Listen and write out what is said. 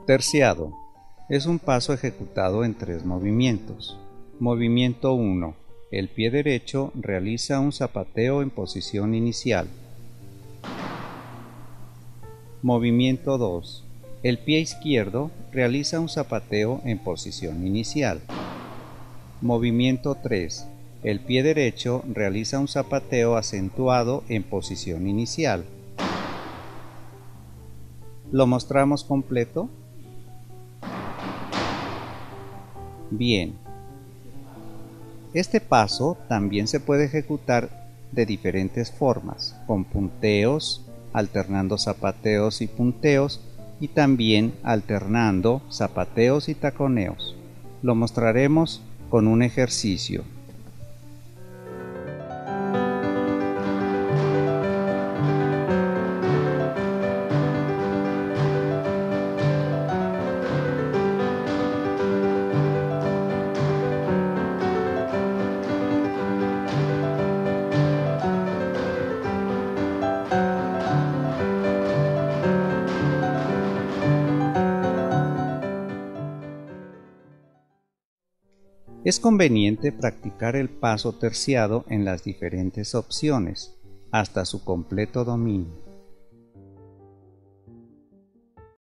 Terciado. Es un paso ejecutado en 3 movimientos. Movimiento 1. El pie derecho realiza un zapateo en posición inicial. Movimiento 2. El pie izquierdo realiza un zapateo en posición inicial. Movimiento 3. El pie derecho realiza un zapateo acentuado en posición inicial. ¿Lo mostramos completo? Bien. Este paso también se puede ejecutar de diferentes formas, con punteos, alternando zapateos y punteos, y también alternando zapateos y taconeos. Lo mostraremos con un ejercicio. Es conveniente practicar el paso terciado en las diferentes opciones, hasta su completo dominio.